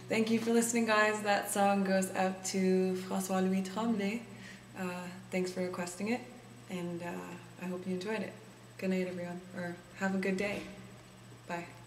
Thank you for listening, guys. That song goes out to Francois Louis Tremblay. Thanks for requesting it, and I hope you enjoyed it. Good night, everyone, or have a good day. Bye.